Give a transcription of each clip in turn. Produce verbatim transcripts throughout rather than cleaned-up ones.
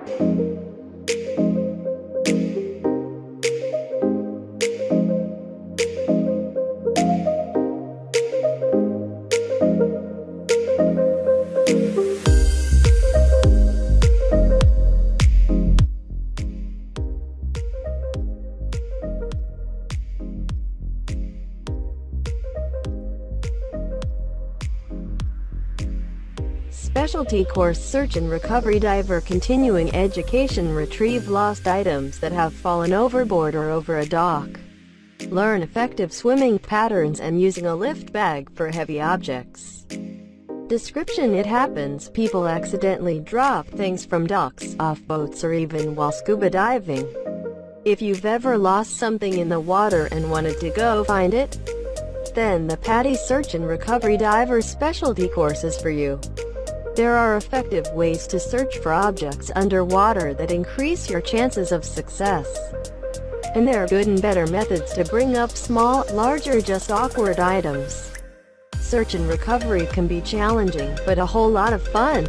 Specialty course: Search and Recovery Diver Continuing Education. Retrieve lost items that have fallen overboard or over a dock. Learn effective swimming patterns and using a lift bag for heavy objects. Description: it happens. People accidentally drop things from docks, off boats, or even while scuba diving. If you've ever lost something in the water and wanted to go find it, then the PADI Search and Recovery Diver Specialty course is for you. There are effective ways to search for objects underwater that increase your chances of success. And there are good and better methods to bring up small, large, or just awkward items. Search and recovery can be challenging, but a whole lot of fun.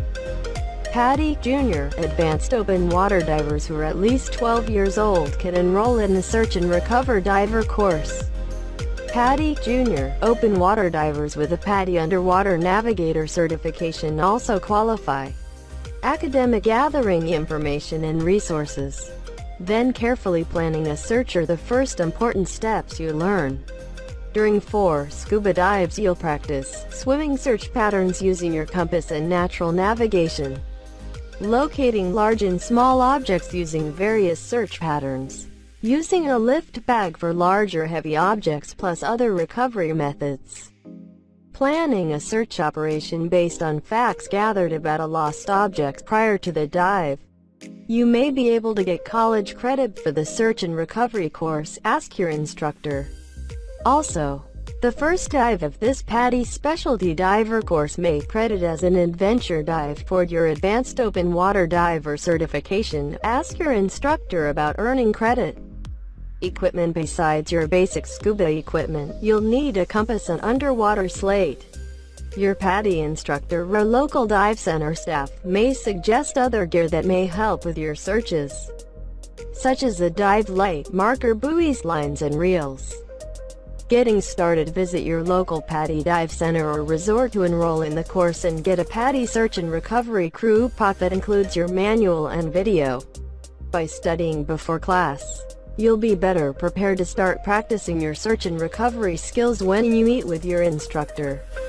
PADI Junior Advanced Open Water Divers who are at least twelve years old can enroll in the Search and Recover Diver course. PADI Junior Open Water Divers with a PADI Underwater Navigator certification also qualify. Academic: gathering information and resources, then carefully planning a search are the first important steps you learn. During four scuba dives you'll practice swimming search patterns using your compass and natural navigation, locating large and small objects using various search patterns, using a lift bag for large or heavy objects, plus other recovery methods. Planning a search operation based on facts gathered about a lost object prior to the dive. You may be able to get college credit for the search and recovery course. Ask your instructor. Also, the first dive of this PADI Specialty Diver course may credit as an adventure dive toward your Advanced Open Water Diver certification. Ask your instructor about earning credit. Equipment: besides your basic scuba equipment, you'll need a compass and underwater slate. Your PADI instructor or local dive center staff may suggest other gear that may help with your searches, such as a dive light, marker buoys, lines, and reels. Getting started: visit your local PADI dive center or resort to enroll in the course and get a PADI Search and Recovery Crew Pack that includes your manual and video. By studying before class, you'll be better prepared to start practicing your search and recovery skills when you meet with your instructor.